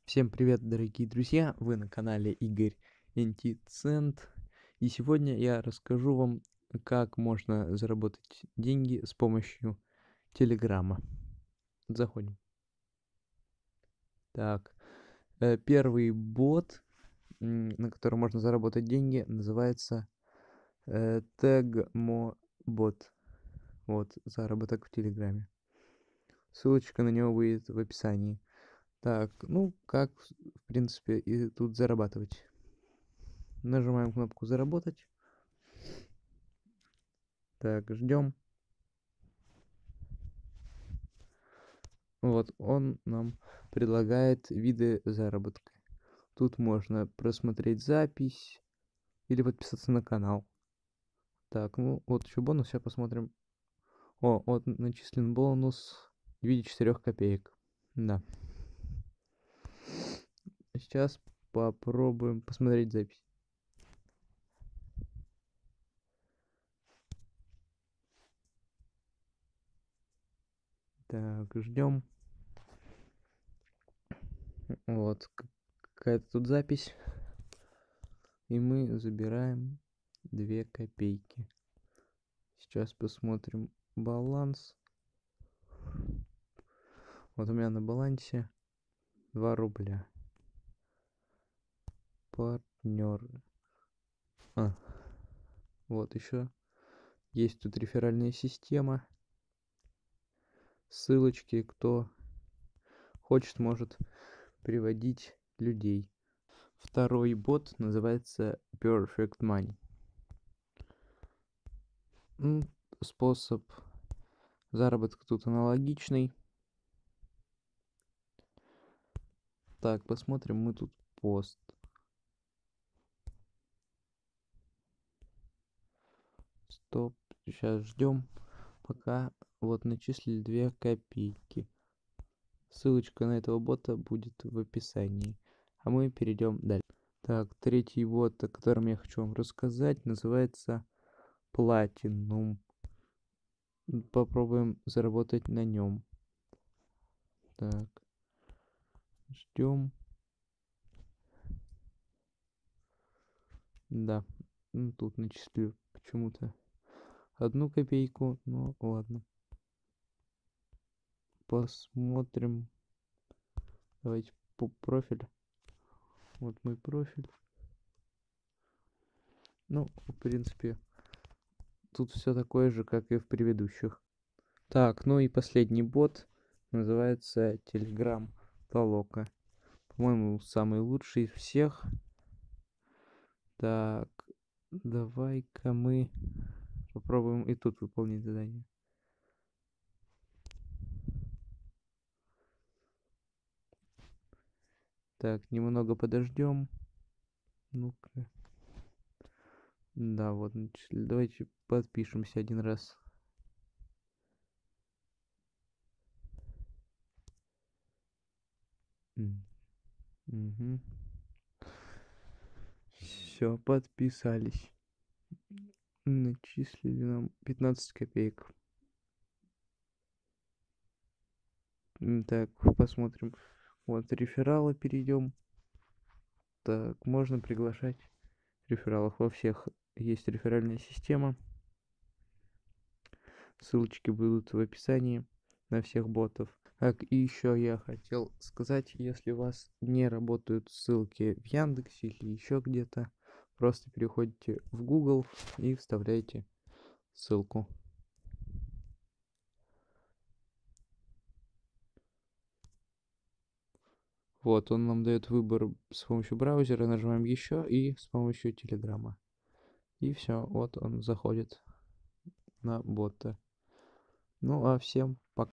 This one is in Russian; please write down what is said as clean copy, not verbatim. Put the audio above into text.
Всем привет, дорогие друзья! Вы на канале Игорь Антицент. И сегодня я расскажу вам, как можно заработать деньги с помощью Телеграма. Заходим. Так, первый бот, на котором можно заработать деньги, называется Tagmobot. Вот, заработок в Телеграме. Ссылочка на него будет в описании. Так, ну, как, в принципе, и тут зарабатывать. Нажимаем кнопку «Заработать». Так, ждем. Вот, он нам предлагает виды заработка. Тут можно просмотреть запись или подписаться на канал. Так, ну вот еще бонус, сейчас посмотрим. О, вот начислен бонус в виде 4 копеек. Да. Сейчас попробуем посмотреть запись. Так, ждем. Вот, какая-то тут запись. И мы забираем 2 копейки. Сейчас посмотрим баланс. Вот у меня на балансе 2 рубля. Партнеры. Вот еще есть тут реферальная система. Ссылочки, кто хочет, может приводить людей. Второй бот называется Perfect Money. Способ заработка тут аналогичный. Так, посмотрим мы тут пост. Стоп, сейчас ждем, пока вот начислили 2 копейки. Ссылочка на этого бота будет в описании. А мы перейдем дальше. Так, третий бот, о котором я хочу вам рассказать, называется Platinum. Попробуем заработать на нем. Так, ждем. Да, тут начислю почему-то 1 копейку, но ладно. Посмотрим. Давайте по профилю. Вот мой профиль. Ну, в принципе, тут все такое же, как и в предыдущих. Так, ну и последний бот называется Telegram Толока. По-моему, самый лучший из всех. Так, давай-ка мы попробуем и тут выполнить задание. Так, немного подождем. Ну-ка. Да, вот, давайте подпишемся один раз. Угу. Все, подписались. Начислили нам 15 копеек. Так, посмотрим. Вот, рефералы перейдем. Так, можно приглашать рефералов. Во всех есть реферальная система. Ссылочки будут в описании на всех ботов. Так, и еще я хотел сказать, если у вас не работают ссылки в Яндексе или еще где-то, просто переходите в Google и вставляйте ссылку. Вот, он нам дает выбор с помощью браузера, нажимаем еще и с помощью Телеграма. И все, вот он заходит на бота. Ну а всем пока.